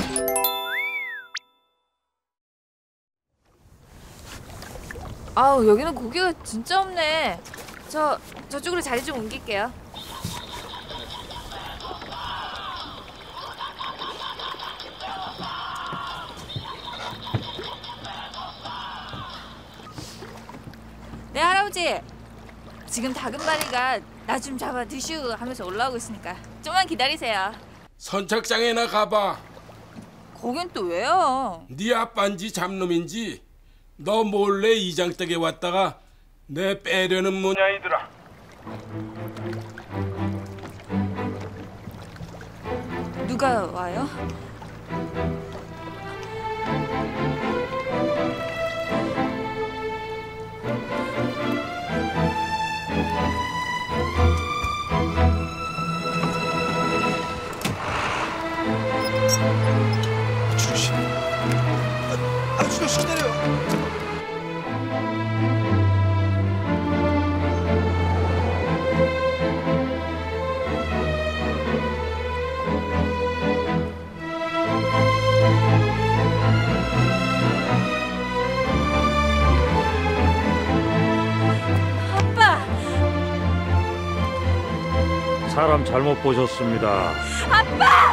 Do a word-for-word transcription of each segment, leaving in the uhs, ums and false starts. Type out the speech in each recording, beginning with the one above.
아우, 여기는 고기가 진짜 없네. 저 저쪽으로 자리 좀 옮길게요. 네, 할아버지. 지금 다금바리가 나 좀 잡아 드시오 하면서 올라오고 있으니까 좀만 기다리세요. 선착장에나 가봐. 거긴 또 왜요? 네 아빠인지 잡놈인지 너 몰래 이장댁에 왔다가 내 빼려는 모양이더라. 누가 와요? 주씨, 아, 주씨 기다려. 아빠! 사람 잘못 보셨습니다. 아빠!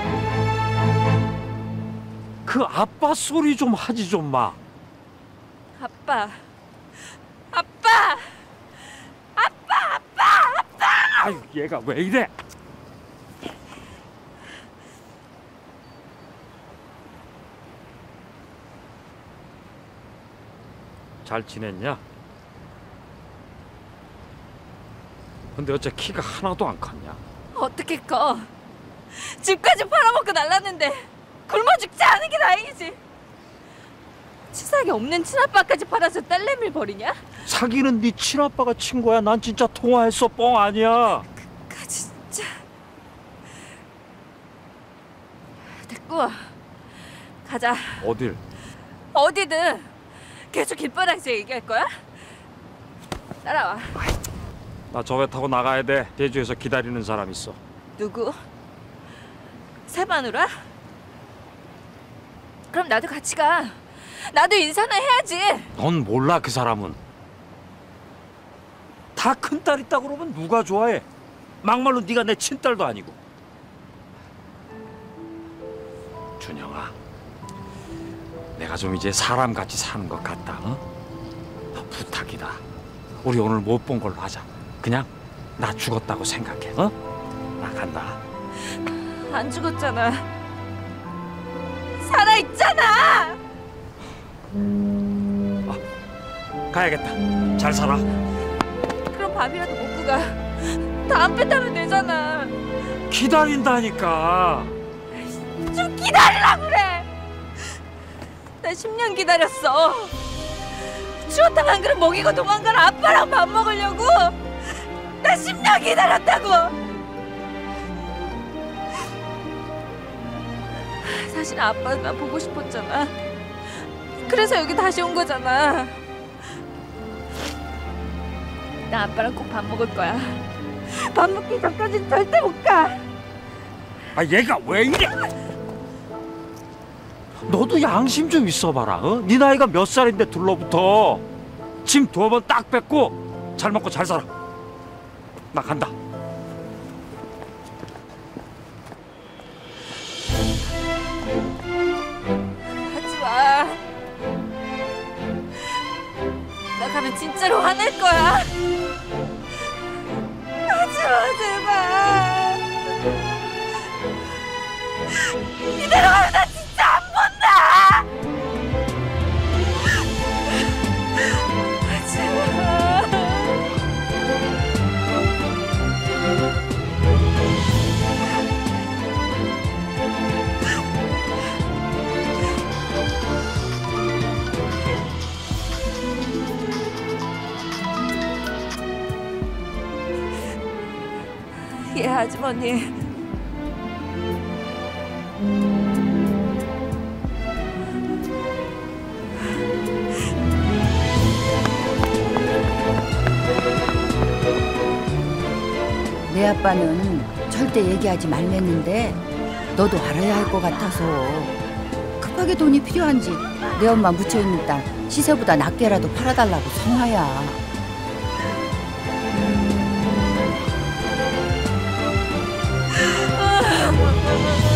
그 아빠 소리 좀 하지 좀 마. 아빠! 아빠! 아빠! 아빠! 아빠! 아유, 얘가 왜 이래? 잘 지냈냐? 근데 어째 키가 하나도 안 컸냐? 어떻게 커? 집까지 팔아먹고 날랐는데 굶어 죽지 않은 게 다행이지. 치사하게 없는 친아빠까지 팔아서 딸내미를 버리냐? 사귀는 네 친아빠가 친 거야. 난 진짜 통화했어. 뻥 아니야. 그까지 진짜. 됐고, 가자. 어딜? 어디든. 계속 길바닥에서 얘기할 거야? 따라와. 나 저 배 타고 나가야 돼. 대주에서 기다리는 사람 있어. 누구? 새마누라? 그럼 나도 같이 가. 나도 인사는 해야지. 넌 몰라 그 사람은. 다 큰딸 있다 그러면 누가 좋아해? 막말로 네가 내 친딸도 아니고. 준영아, 내가 좀 이제 사람같이 사는 것 같다. 어? 너 부탁이다. 우리 오늘 못 본 걸로 하자. 그냥 나 죽었다고 생각해. 어? 나 간다. 안 죽었잖아. 살아있잖아. 아, 가야겠다. 잘 살아. 그럼 밥이라도 먹고 가. 다음 배 타면 되잖아. 기다린다니까. 좀 기다리라고 그래. 나 십 년 기다렸어. 추어탕 한 그릇 먹이고 도망간 아빠랑 밥 먹으려고. 나 십 년 기다렸다고. 사실 아빠 나 보고 싶었잖아. 그래서 여기 다시 온 거잖아. 나 아빠랑 꼭 밥 먹을 거야. 밥 먹기 전까지는 절대 못 가. 아, 얘가 왜 이래? 너도 양심 좀 있어봐라. 어? 네 나이가 몇 살인데 둘러붙어. 짐 두어 번 딱 뺏고 잘 먹고 잘 살아. 나 간다. 하지 마. 나 가면 진짜로 화낼 거야. 하지 마, 제발. 이대로 가면 나 진짜 안 본다. 하지 마. 예, 아주머니. 내 아빠는 절대 얘기하지 말랬는데 너도 알아야 할 것 같아서. 급하게 돈이 필요한지 내 엄마 묻혀있는 딸 시세보다 낮게라도 팔아달라고 성화야. 아,